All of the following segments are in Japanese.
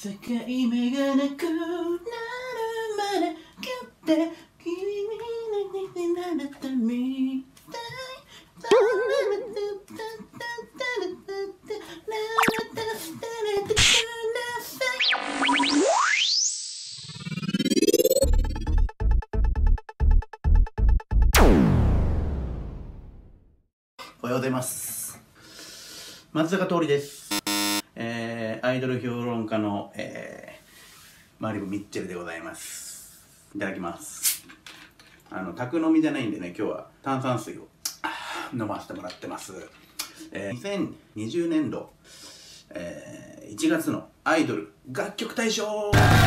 境目がなくなるまでキュッて君になれたみたい。おはようございます。松坂桃李です。アイドル評論家の、マリブ・ミッチェルでございます。いただきます。宅飲みじゃないんでね、今日は炭酸水を飲ませてもらってます。2020年度、1月のアイドル楽曲大賞というわけでござい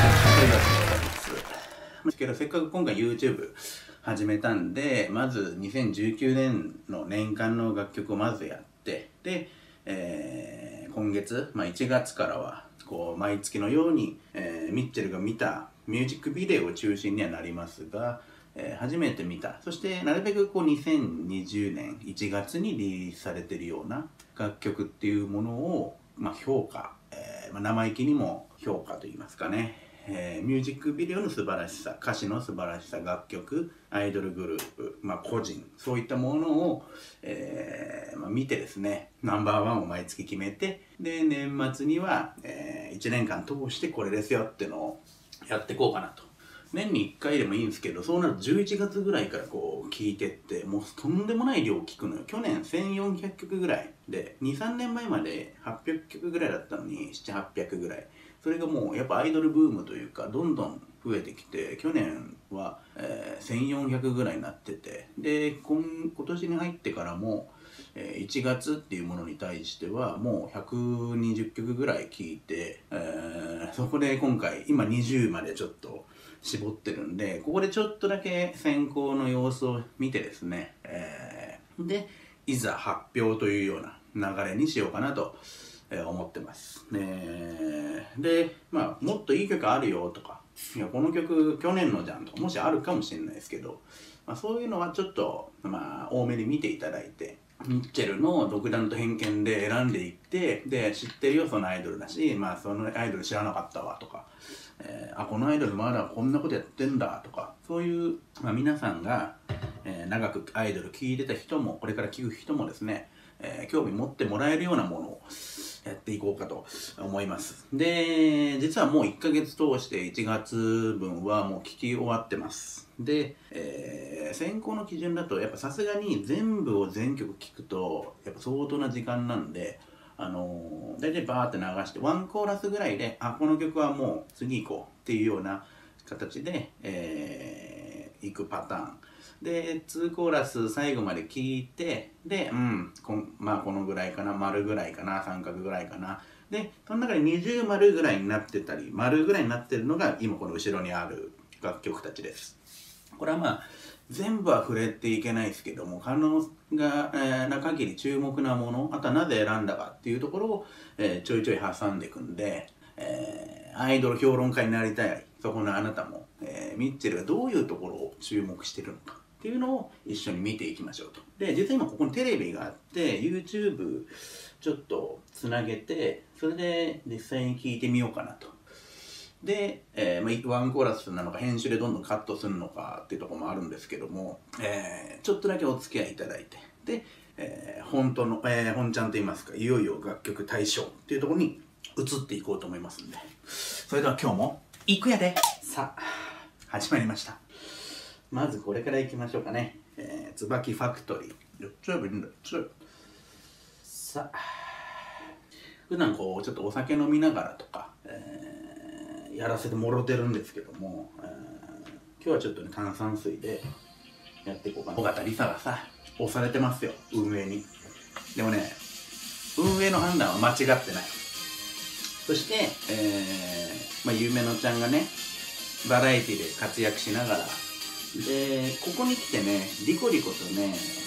ます。けどせっかく今回 YouTube 始めたんで、まず2019年の年間の楽曲をまずやって、で、今月、1月からはこう毎月のように、ミッチェルが見たミュージックビデオを中心にはなりますが、初めて見た、そしてなるべくこう2020年1月にリリースされているような楽曲っていうものを、評価、生意気にも評価といいますかね、ミュージックビデオの素晴らしさ、歌詞の素晴らしさ、楽曲、アイドルグループ、個人、そういったものを、見てですね、ナンバーワンを毎月決めて、で、年末には、1年間通してこれですよっていうのをやっていこうかなと。年に1回でもいいんですけど、そうなると11月ぐらいからこう聴いてって、もうとんでもない量聴くのよ。去年1400曲ぐらいで、2、3年前まで800曲ぐらいだったのに、7、800ぐらい。それがもうやっぱアイドルブームというか、どんどん増えてきて、去年は、1400ぐらいになってて、で、今年に入ってからも、1月っていうものに対してはもう120曲ぐらい聴いて、そこで今回今20までちょっと絞ってるんで、ここでちょっとだけ選考の様子を見てですね、でいざ発表というような流れにしようかなと思ってます。で、もっといい曲あるよとか、いやこの曲去年のじゃんとかもしあるかもしれないですけど、そういうのはちょっと多めに見ていただいて、ミッチェルの独断と偏見で選んでいって、で知ってるよそのアイドルだし、そのアイドル知らなかったわとか、このアイドルまだこんなことやってんだとか、そういう、皆さんが、長くアイドル聴いてた人もこれから聴く人もですね、興味持ってもらえるようなものをやっていこうかと思います。で、実はもう1ヶ月通して1月分はもう聴き終わってます。で、選考の基準だとやっぱさすがに全部を全曲聴くとやっぱ相当な時間なんで、大体バーって流してワンコーラスぐらいで、この曲はもう次行こうっていうような形で、行くパターンで、2コーラス最後まで聴いて、で、このぐらいかな、丸ぐらいかな、三角ぐらいかな、でその中で20丸ぐらいになってたり丸ぐらいになってるのが今この後ろにある楽曲たちです。これは全部は触れていけないですけども、可能な限り注目なもの、あとはなぜ選んだかっていうところを、ちょいちょい挟んでいくんで、アイドル評論家になりたいそこのあなたも、ミッチェルがどういうところを注目してるのかっていうのを一緒に見ていきましょうと。で、実は今ここにテレビがあって YouTube ちょっとつなげて、それで実際に聞いてみようかなと。で、ワンコーラスなのか編集でどんどんカットするのかっていうところもあるんですけども、ちょっとだけお付き合いいただいて、で、本当の、本ちゃんと言いますか、いよいよ楽曲大賞っていうところに移っていこうと思いますんで、それでは今日も行くやで。さあ始まりました。まずこれから行きましょうかね。椿ファクトリー。さあ、普段こうちょっとお酒飲みながらとか、やらせてもろてるんですけども、今日はちょっとね炭酸水でやっていこうかな。尾形梨沙がさ押されてますよ、運営に。でもね、運営の判断は間違ってない。そして、ゆめのちゃんがねバラエティで活躍しながら、でここに来てねリコリコとね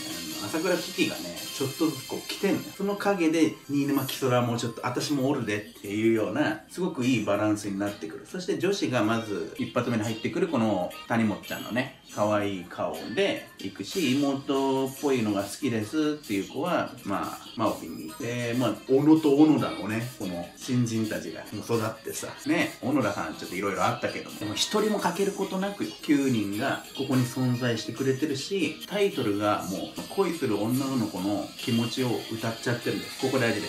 朝倉キキがねちょっとずつこう来てんのよ。その陰で新沼キソラもちょっと私もおるでっていうようなすごくいいバランスになってくる。そして女子がまず一発目に入ってくるこの谷本ちゃんのね可愛い顔で行くし、妹っぽいのが好きですっていう子はまあマオピンにいて、まあ小野と小野田のねこの新人たちが育ってさね、小野田さんちょっといろいろあったけども、でも一人も欠けることなく9人がここに存在してくれてるし、タイトルがもう恋する女の子の気持ちを歌っちゃってるんです。ここ大事です。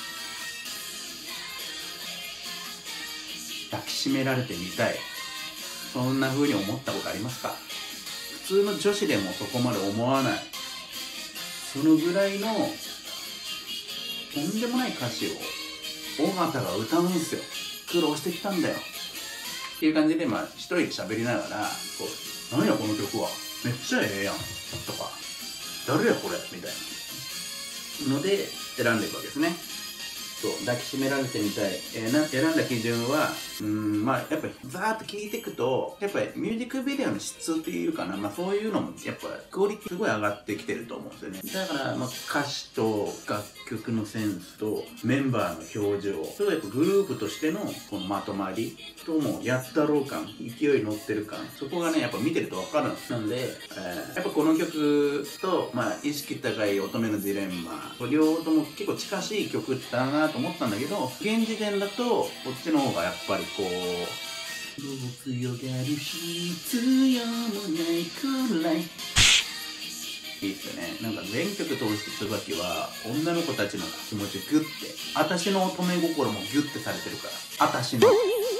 抱きしめられてみたい、そんな風に思ったことありますか？普通の女子でもそこまで思わない、そのぐらいのとんでもない歌詞を尾形が歌うんすよ。苦労してきたんだよっていう感じで、まあ一人で喋りながらこう、何やこの曲はめっちゃええやんとか、誰やこれみたいなので選んでいくわけですね。そう抱きしめられてみたい、選んだ基準はまあやっぱりザーッと聴いていくとやっぱりミュージックビデオの質っていうかな、まあそういうのもやっぱクオリティすごい上がってきてると思うんですよね。だからまあ歌詞と楽曲のセンスとメンバーの表情、それやっぱグループとしてのこのまとまりともやったろう感、勢い乗ってる感、そこがねやっぱ見てると分かるんです。なんで、やっぱこの曲とまあ意識高い乙女のジレンマ、両方とも結構近しい曲だなと思ったんだけど、現時点だとこっちの方がやっぱりこう強がる必要もないくらいいいっすよね。なんか全曲通して椿は女の子たちの気持ちグッて、私の乙女心もギュッてされてるから、私の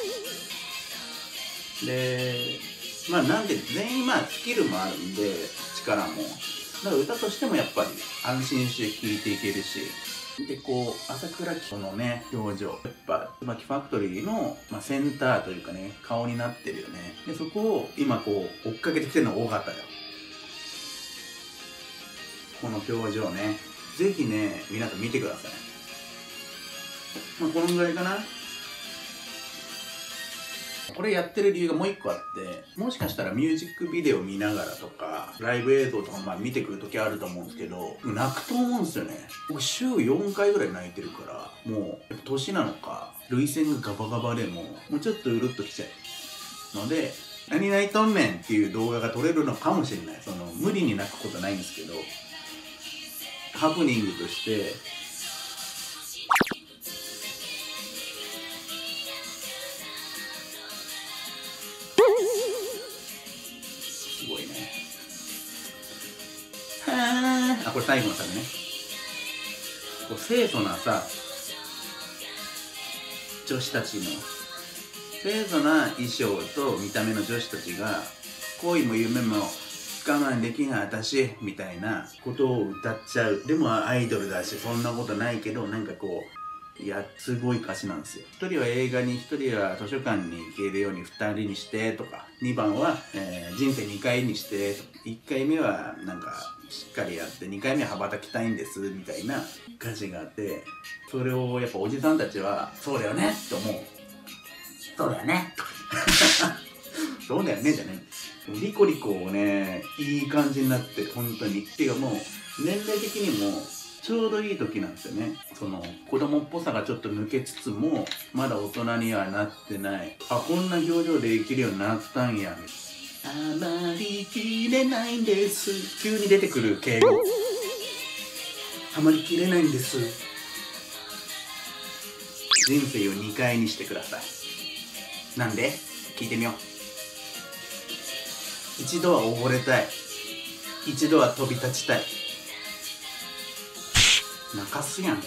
でまあなんで全員まあスキルもあるんで力もだから歌としてもやっぱり安心して聴いていけるし、でこう朝倉希のね表情、やっぱ椿ファクトリーの、まあ、センターというかね顔になってるよね。でそこを今こう追っかけてきてるのが尾形よ。この表情ねぜひね皆さん見てください。まあこのぐらいかな。これやってる理由がもう一個あって、もしかしたらミュージックビデオ見ながらとかライブ映像とかまあ見てくる時あると思うんですけど、泣くと思うんですよね。僕週4回ぐらい泣いてるから、もうやっぱ年なのか涙腺がガバガバでもうちょっとうるっときちゃうので、何泣いとんねんっていう動画が撮れるのかもしれない。その無理に泣くことないんですけど、ハプニングとしてすごいね。はあ、これ最後のサビね。こう清楚なさ女子たちの清楚な衣装と見た目の女子たちが恋も夢も我慢できない私みたいなことを歌っちゃう。でもアイドルだしそんなことないけど、なんかこういやすごい歌詞なんですよ。1人は映画に、1人は図書館に行けるように2人にしてとか、2番は、人生2回にしてとか、1回目はなんかしっかりやって2回目は羽ばたきたいんですみたいな歌詞があって、それをやっぱおじさんたちはそうだよねって思う。そうだよねそうだよねじゃね、リコリコをねいい感じになって本当に。っていうかもう年齢的にもちょうどいい時なんですよね。その子供っぽさがちょっと抜けつつもまだ大人にはなってない、あこんな表情で生きるようになったんや、あまりきれないんです、急に出てくる敬語、あまりきれないんです、人生を2回にしてください。なんで聞いてみよう。一度は溺れたい、一度は飛び立ちたい。泣かすやん。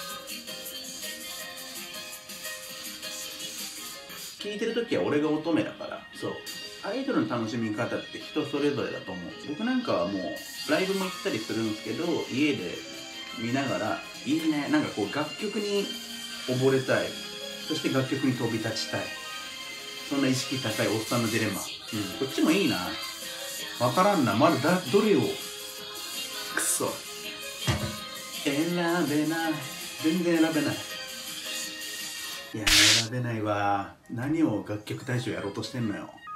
聞いてる時は俺が乙女だから。そうアイドルの楽しみ方って人それぞれだと思う。僕なんかはもうライブも行ったりするんですけど、家で見ながらいいね、なんかこう楽曲に溺れたい、そして楽曲に飛び立ちたい、そんな意識高いおっさんのジレンマ。こっちもいいな。わからんな、まだどれをくそ選べない、全然選べない。いや選べないわ。何を楽曲大賞やろうとしてんのよ。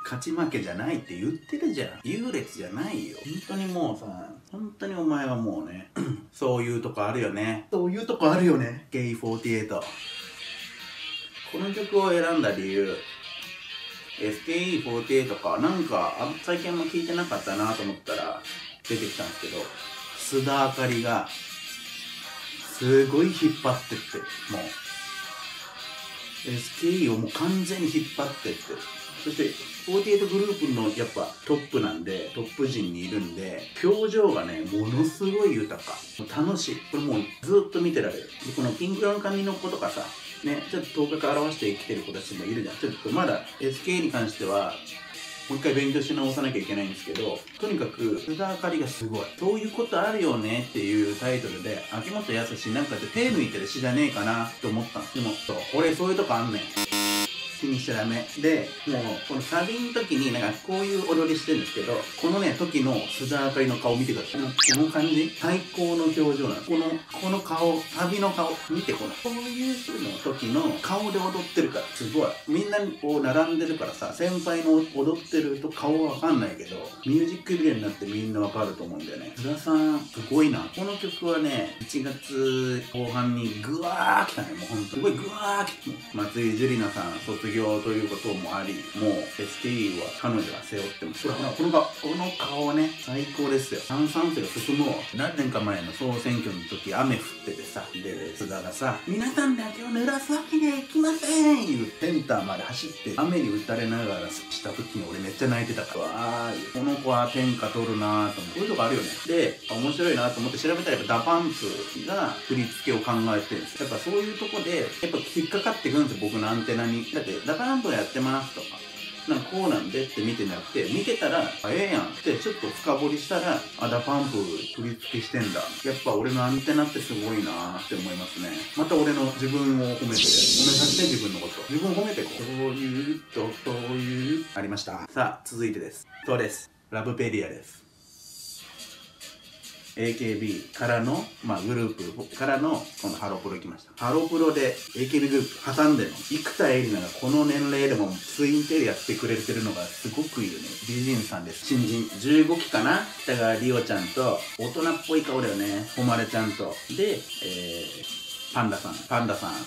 勝ち負けじゃないって言ってるじゃん。優劣じゃないよ。本当にもうさ、本当にお前はもうね、そういうとこあるよね。そういうとこあるよね。SKE48。この曲を選んだ理由、SKE48 か、なんか最近あんま聞いてなかったなと思ったら出てきたんですけど、須田あかりがすごい引っ張ってって、もう SKE をもう完全に引っ張ってって、そして48グループのやっぱトップなんで、トップ陣にいるんで、表情がねものすごい豊か、もう楽しい。これもうずっと見てられる。でこのピンク色の髪の子とかさね、ちょっと頭角表して生きてる子たちもいるじゃん。ちょっとまだ SK に関してはもう一回勉強し直さなきゃいけないんですけど、とにかく須田あかりがすごい。そういうことあるよねっていうタイトルで、秋元康なんかって手抜いてる詩じゃねえかなって思ったんです。でもそう俺そういうとこあんねん。気にしちゃダメで、もうこのサビの時になんかこういう踊りしてるんですけど、このね時の須田あかりの顔見てください。この感じ最高の表情なんです。この顔、サビの顔見て、こういうの時の顔で踊ってるからすごい。みんなこう並んでるからさ、先輩の踊ってると顔わかんないけど、ミュージックビデオになってみんなわかると思うんだよね。須田さんすごいな。この曲はね1月後半にグワー来たね。もうほんとすごいグワー来て、松井樹里奈さん卒業ということもあり、もう SKE は彼女が背負ってます。ほらこの顔ね最高ですよ。炭酸水が進むわ。何年か前の総選挙の時雨降っててさ、で須田がさ「皆さんだけを濡らすわけにはいきません」いうセンターまで走って雨に打たれながらした時に俺めっちゃ泣いてたから、わーこの子は天下取るなーと思って、こういうとこあるよね。で面白いなと思って調べたら、やっぱダパンプが振り付けを考えてるんですよ。やっぱそういうとこでやっぱ引っかかってくるんですよ、僕のアンテナに。だってダパンプやってますとかなんかこうなんでって見てなくて、見てたらええやんってちょっと深掘りしたら、ダパンプ振り付けしてんだ、やっぱ俺のアンテナってすごいなーって思いますね。また俺の自分を褒めて、褒めさせて、自分のこと自分を褒めてこう。そういうとそういうありました。さあ続いてです。そうです、ラブペディアです。AKB からの、グループからのこのハロプロ行きました。ハロプロで AKB グループ挟んでの生田絵梨奈がこの年齢でもツインテールやってくれてるのがすごくいいよね。美人さんです。新人15期かな。北川里央ちゃんと大人っぽい顔だよね、誉ちゃんとで、パンダさんなんだっけ、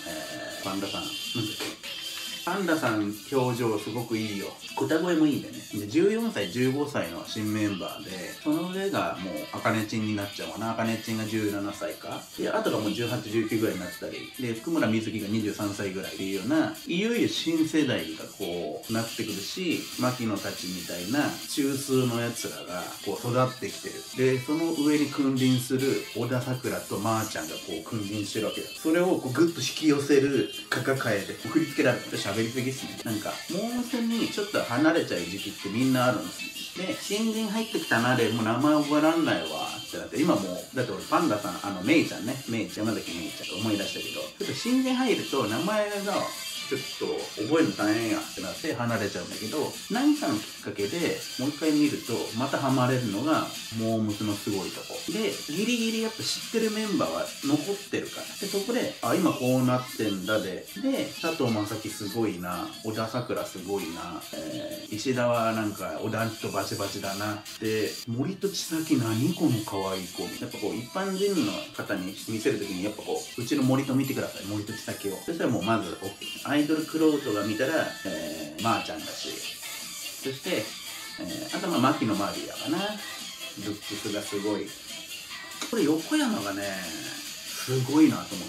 パンダさん表情すごくいいよ。歌声もいいんだよね。で14歳15歳の新メンバーで、その上がもうあかねちんになっちゃうかな。あかねちんが17歳かで、あとがもう18、19ぐらいになったりで、福村瑞希が23歳ぐらいっていうような、いよいよ新世代がこうなってくるし、牧野たちみたいな中枢のやつらがこう育ってきてる。でその上に君臨する小田さくらとまーちゃんがこう君臨してるわけだ。それをこうグッと引き寄せるかか替えで振り付けられる。喋りすぎっすね。なんかモームスにちょっと離れちゃう時期ってみんなあるんですよ。で新人入ってきたなでもう名前覚えらんないわってなって、今もうだって俺パンダさんメイちゃんね、山崎メイちゃん思い出したけど、ちょっと新人入ると名前がちょっと覚えるの大変やってなって離れちゃうんだけど、何かのきっかけでもう一回見るとまたハマれるのがモームスのすごいとこで、ギリギリやっぱ知ってるメンバーは残ってるから、でそこで今こうなってんだで佐藤正樹すごいな、小田さくらすごいな、石田はなんか小田とバチバチだな、で森と千咲何この可愛い子、やっぱこう一般人の方に見せるときにやっぱこううちの森と見てください、森と千咲を。そしたらもうまず OK、アイドルクロートが見たら、まーちゃんだし、そして、あと牧野マリアかな。ルックスがすごい。これ横山がねすごいなと思って、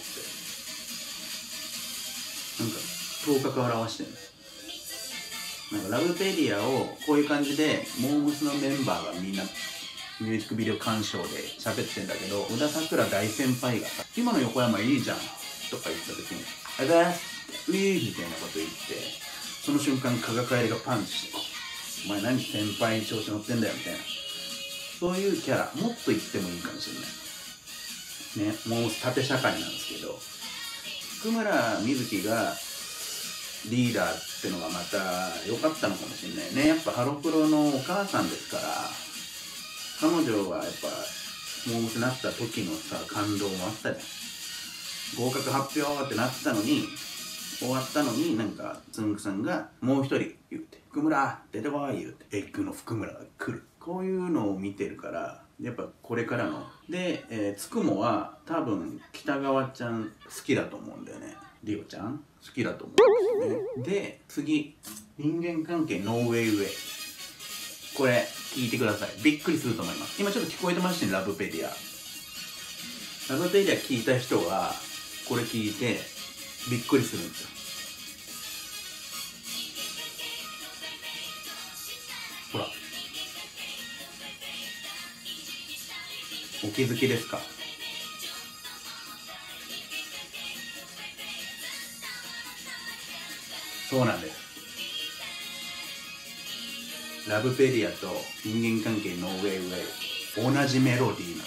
なんか頭角を表してるんです。なんかラブペディアをこういう感じでモームスのメンバーがみんなミュージックビデオ鑑賞で喋ってんだけど、小田さくら大先輩がさ「今の横山いいじゃん」とか言った時に「あざーす」ウィーみたいなこと言って、その瞬間加賀楓がパンチして「お前何先輩に調子乗ってんだよ」みたいな、そういうキャラもっと言ってもいいかもしれないね。もう縦社会なんですけど、福村瑞希がリーダーってのがまた良かったのかもしれないね。やっぱハロプロのお母さんですから、彼女はやっぱモームスなった時のさ感動もあったじゃん。合格発表ってなってたのに終わったのになんかつんくさんがもう一人言うて「福村出てこい」言うてエッグの福村が来る。こういうのを見てるからやっぱこれからので、つくもは多分北川ちゃん好きだと思うんだよね。りおちゃん好きだと思うんですよね。で次人間関係ノーウェイウェイ、これ聞いてください。びっくりすると思います。今ちょっと聞こえてましたね。ラブペディア聞いた人はこれ聞いてびっくりするんですよ。ほらお気づきですか？そうなんです。ラブペディアと人間関係ノーウェイウェイ同じメロディーなんです。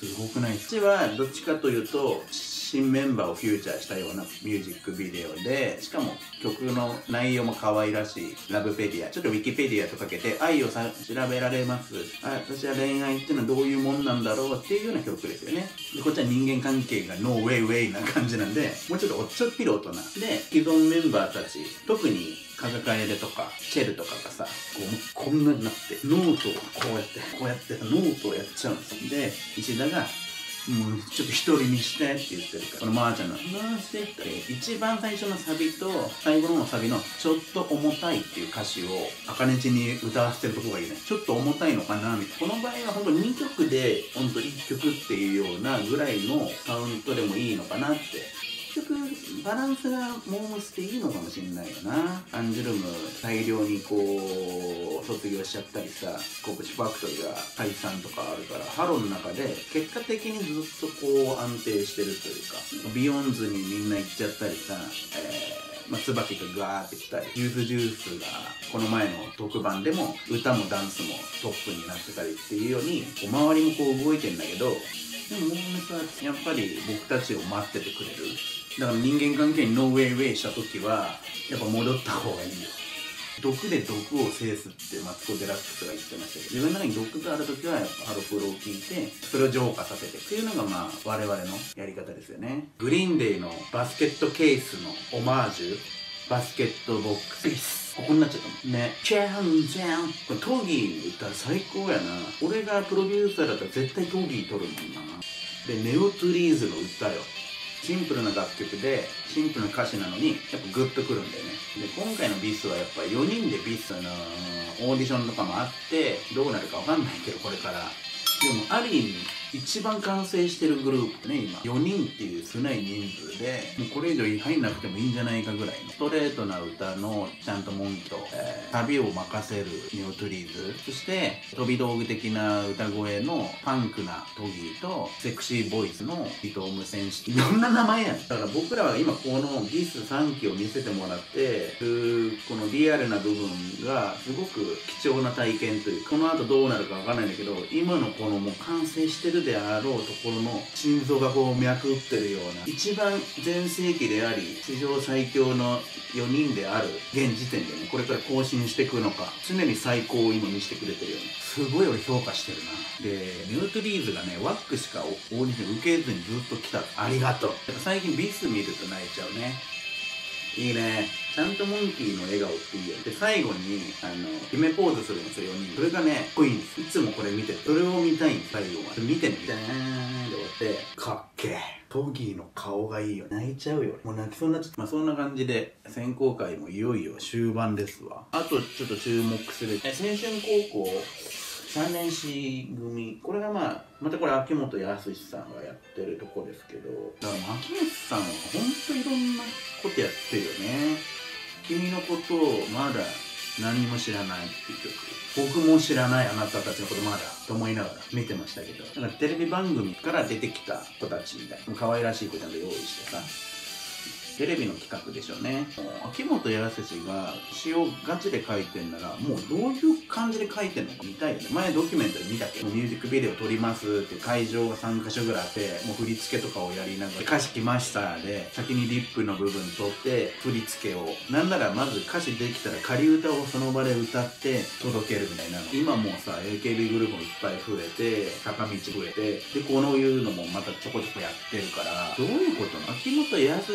すごくないですか？こっちはどっちかというと新メンバーをフューチャーしたようなミュージックビデオで、しかも曲の内容も可愛らしいラブペディア、ちょっとウィキペディアとかけて愛を調べられます、私は恋愛っていうのはどういうもんなんだろうっていうような曲ですよね。でこっちは人間関係がノーウェイウェイな感じなんで、もうちょっとおっちょっぴる大人で、既存メンバーたち特にカガカエデとかチェルとかがさ、こんなになってノートをこうやってノートをやっちゃうんですで、石田がもうちょっと一人にしてって言ってるから、このまーちゃんの「まーして」って一番最初のサビと最後のサビの「ちょっと重たい」っていう歌詞を茜ちに歌わせてるとこがいいね。ちょっと重たいのかなみたいな。この場合は本当2曲で本当1曲っていうようなぐらいのカウントでもいいのかなって。結局バランスがモームスっていいのかもしれないよな。アンジュルム大量にこう卒業しちゃったりさ、コプチファクトリーが解散とかあるから、ハローの中で結果的にずっとこう安定してるというか、ビヨンズにみんな行っちゃったりさ、椿がガーって来たり、ジュースがこの前の特番でも歌もダンスもトップになってたりっていうように、こう周りもこう動いてんだけど、でもモームスはやっぱり僕たちを待っててくれる。だから人間関係にノーウェイウェイした時はやっぱ戻った方がいいよ。毒で毒を制すってマツコ・デラックスが言ってましたけど、自分の中に毒がある時はやっぱハロプロを聴いてそれを浄化させてっていうのがまあ我々のやり方ですよね。グリーンデイのバスケットケースのオマージュ、バスケットボックスピース、ここになっちゃったもんね。チャンチャン、これトギー歌最高やな。俺がプロデューサーだったら絶対トギー撮るもんな。でネオトゥリーズの歌よ。シンプルな楽曲でシンプルな歌詞なのにやっぱグッとくるんだよね。で今回のビスはやっぱ4人でビスのオーディションとかもあってどうなるかわかんないけど、これからでもある意味一番完成してるグループね、今4人っていう少ない人数でもうこれ以上入んなくてもいいんじゃないかぐらいのストレートな歌のちゃんと文句と、旅を任せるネオトゥリーズ、そして飛び道具的な歌声のパンクなトギーとセクシーボイスの伊藤無線式、いろんな名前やん。だから僕らは今このビス3期を見せてもらってこのリアルな部分がすごく貴重な体験というか、この後どうなるかわかんないんだけど、今のこのもう完成してるであろうところの心臓がこう脈打ってるような、一番全盛期であり史上最強の4人である現時点でね、これから更新していくのか常に最高を今見せてくれてるよね。すごい俺評価してるな。でニュートリーズがねワックしかオーディション受けずにずっと来た。ありがとう。最近ビス見ると泣いちゃうね。いいね。ちゃんとモンキーの笑顔っていいよ。で最後に決めポーズするんですよ、4人。それがねかっこいいんです。いつもこれ見てる。それを見たいんです。最後は見てね。ダーンで終わってかっけえ。トギーの顔がいいよ。泣いちゃうよ。もう泣きそうになっちゃった。まあそんな感じで選考会もいよいよ終盤ですわ。あとちょっと注目する青春高校3年C組、これがまたこれ秋元康さんがやってるとこですけど、だから秋元さんはほんといろんなことやってるよね。君のことをまだ何も知らないっていう曲、僕も知らないあなたたちのことまだと思いながら見てましたけど、なんかテレビ番組から出てきた子たちみたいな可愛らしい子ちゃんと用意してさ、テレビの企画でしょうね。秋元康が詩をガチで書いてんならもうどういう感じで書いてんのか見たいよね。前ドキュメントで見たけど、ミュージックビデオ撮りますって会場が3カ所ぐらいあって、もう振り付けとかをやりながら歌詞来ましたで先にリップの部分撮って振り付けを、なんならまず歌詞できたら仮歌をその場で歌って届けるみたいなの。今もうさ AKB グループもいっぱい増えて坂道増えてでこういうのもまたちょこちょこやってるから、どういうことなの？秋元康って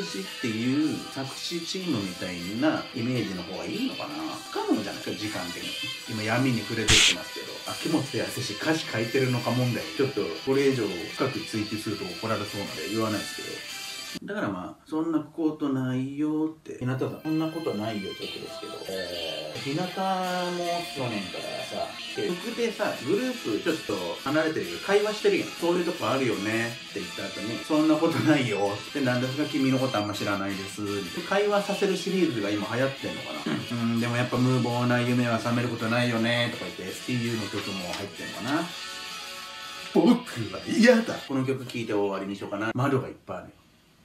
っていう作詞チームみたいなイメージの方がいいのかな。不可能じゃないですか、時間的に。今闇に触れてってますけど、秋元康歌詞書いてるのか問題、ちょっとこれ以上深く追求すると怒られそうなので言わないですけど、だからまあそんなことないよって。日向さんそんなことないよちょっとですけど、日向も去年からさ曲でさグループちょっと離れてるけど会話してるやん。そういうとこあるよねって言った後にそんなことないよってなんですが君のことあんま知らないですって会話させるシリーズが今流行ってんのかな。でもやっぱ無謀な夢は覚めることないよねとか言って STU の曲も入ってんのかな。僕は嫌だ。この曲聴いて終わりにしようかな。窓がいっぱいあるよ。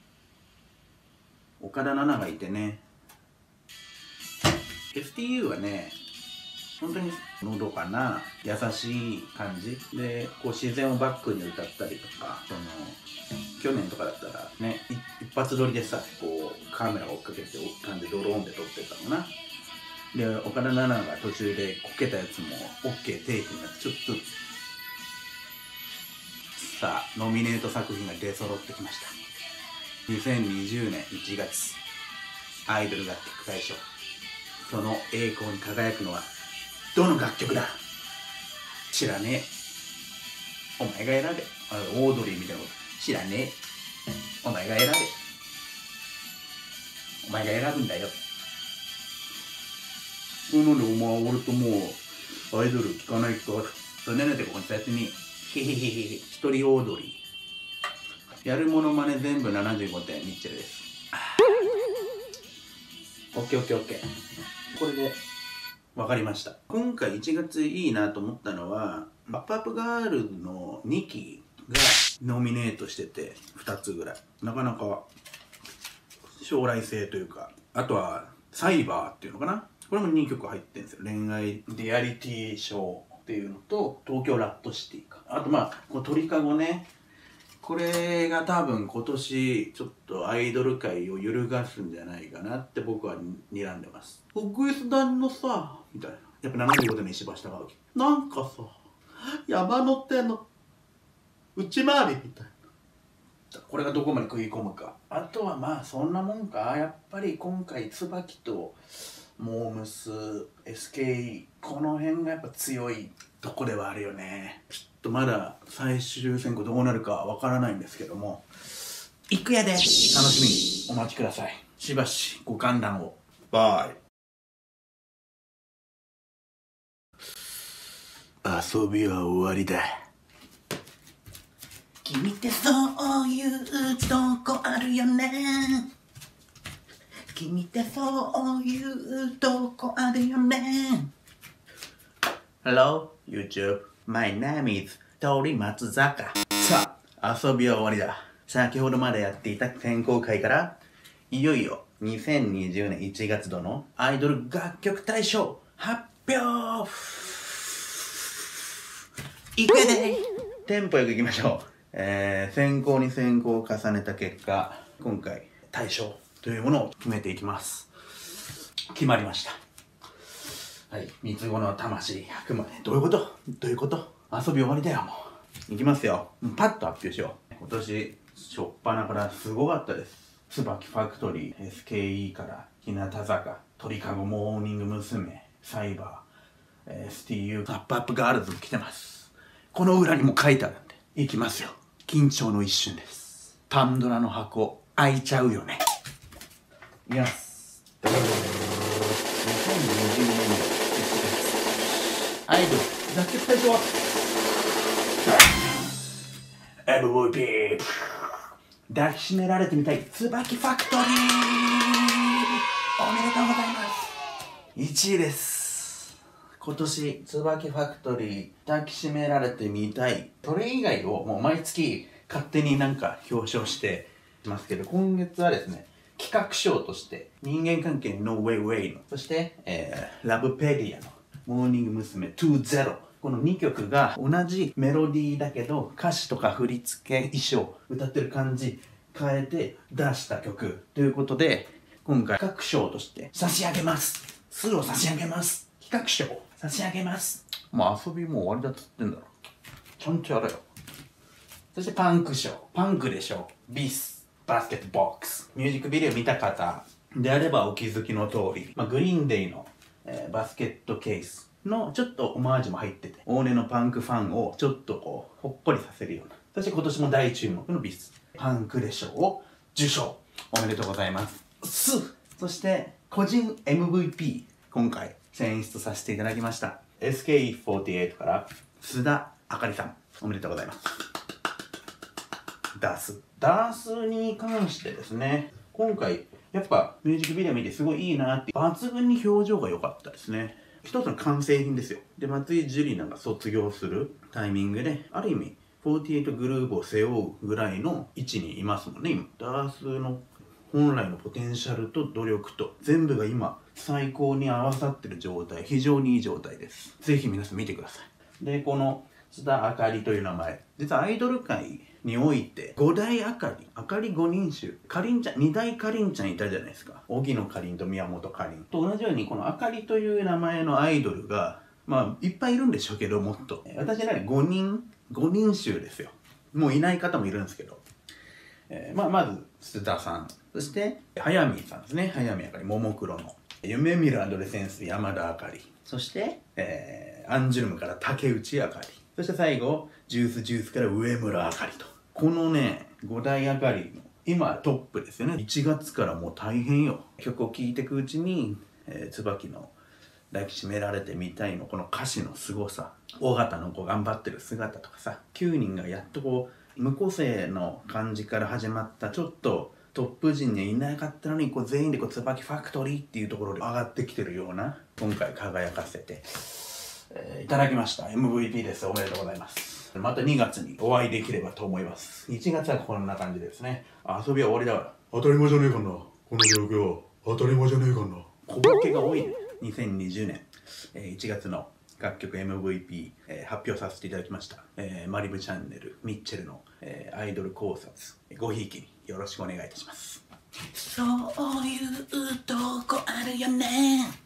岡田奈々がいてね、 STU はね本当にのどかな優しい感じでこう自然をバックに歌ったりとか、去年とかだったらね一発撮りでさこうカメラを追っかけて感じでドローンで撮ってたのかな。で岡田奈々が途中でこけたやつも OK テイクになってちょっとさあノミネート作品が出揃ってきました。2020年1月アイドル楽曲大賞、その栄光に輝くのはどの楽曲だ。知らねえ。お前が選べ。オードリーみたいなこと知らねえ。お前が選べ。お前が選ぶんだよ。そうなんでお前俺ともうアイドル聴かないか残念なってここにそうやってにへへへへ一人オードリーやるものまね全部75点ミッチェルです。オッケーオッケーオッケー。これで分かりました。今回1月いいなと思ったのはアップアップガールズの2期がノミネートしてて2つぐらいなかなか将来性というか、あとはサイバーっていうのかな、これも2曲入ってるんですよ。恋愛リアリティショーっていうのと東京ラットシティか、あとまあこの鳥かごね、これが多分今年ちょっとアイドル界を揺るがすんじゃないかなって僕は睨んでます。国立団のさみたいな、やっぱ75点の石橋貴明なんかさ山手の内回りみたいな、これがどこまで食い込むか。あとはまあそんなもんか。やっぱり今回椿とモームス SKE この辺がやっぱ強いとこではあるよね。ちょっとまだ最終選考どうなるかわからないんですけども、行くやで楽しみにお待ちください。しばしご観覧を。バイ。遊びは終わりだ。君ってそういうとこあるよね。君ってそういうとこあるよね。Hello, YouTube. My name is 鳥松坂。さあ、遊びは終わりだ。先ほどまでやっていた選考会から、いよいよ2020年1月度のアイドル楽曲大賞発表。いくでテンポよくいきましょう。選考に選考を重ねた結果、今回大賞というものを決めていきます。決まりました。はい、三つ子の魂100まで。どういうこと？どういうこと？遊び終わりだよ、もう。いきますよ。パッと発表しよう。今年、しょっぱなからすごかったです。椿ファクトリー、SKE から、日向坂、鳥かごモーニング娘、サイバー、STU、アップアップガールズ来てます。この裏にも書いてあるんで。いきますよ。緊張の一瞬です。パンドラの箱、開いちゃうよね。いきます。2020年アイドル楽曲大賞は MVP 抱きしめられてみたい椿ファクトリー、おめでとうございます。1位です。今年椿ファクトリー抱きしめられてみたい、それ以外をもう毎月勝手になんか表彰してますけど、今月はですね企画賞として人間関係の No Way Way の、そして、ラブペディアのモーニング娘。20この2曲が同じメロディーだけど歌詞とか振り付け衣装歌ってる感じ変えて出した曲ということで、今回企画賞として差し上げます。数を差し上げます。企画賞差し上げます。もう遊びもう終わりだっつってんだろ、ちゃんとやれよ。そしてパンク賞、パンクでしょ、ビスバスケットボックス。ミュージックビデオ見た方であればお気づきの通り、グリーンデイの、バスケットケースのちょっとオマージュも入ってて、往年のパンクファンをちょっとこう、ほっこりさせるような。そして今年も大注目のビス。パンクレ賞を受賞。おめでとうございます。そして、個人 MVP、今回選出させていただきました。SKE48 から須田あかりさん。おめでとうございます。ダースに関してですね、今回、やっぱミュージックビデオ見てすごいいいなって、抜群に表情が良かったですね。一つの完成品ですよ。で、松井樹里奈が卒業するタイミングで、ある意味、48グループを背負うぐらいの位置にいますもんね、今。ダースの本来のポテンシャルと努力と、全部が今、最高に合わさってる状態、非常にいい状態です。ぜひ皆さん見てください。で、この須田あかりという名前、実はアイドル界において5大あかり5人衆、かりんちゃん、2大かりんちゃんいたじゃないですか。荻野かりんと宮本かりんと同じように、このあかりという名前のアイドルがいっぱいいるんでしょうけど、もっと私なり5人衆ですよ。もういない方もいるんですけど、まず須田さん、そして早見さんですね。早見あかり、ももクロの夢見るアドレセンス山田あかり、そして、アンジュルムから竹内あかり、そして最後ジュースから上村あかりと、このね5大あかりの今トップですよね。1月からもう大変よ。曲を聴いていくうちに、椿の抱きしめられてみたいのこの歌詞の凄さ、尾形のこう頑張ってる姿とかさ、9人がやっとこう無個性の感じから始まったちょっとトップ陣にはいなかったのに、こう全員でこう椿ファクトリーっていうところで上がってきてるような、今回輝かせて、いただきました。 MVP です。おめでとうございます。また2月にお会いできればと思います。1月はこんな感じですね。遊びは終わりだから。当たり前じゃねえかな、この状況。当たり前じゃねえかな。小ボケが多いね。2020年、1月の楽曲 MVP、発表させていただきました。マリブチャンネルミッチェルの、アイドル考察、ごひいきによろしくお願いいたします。そういうとこあるよね。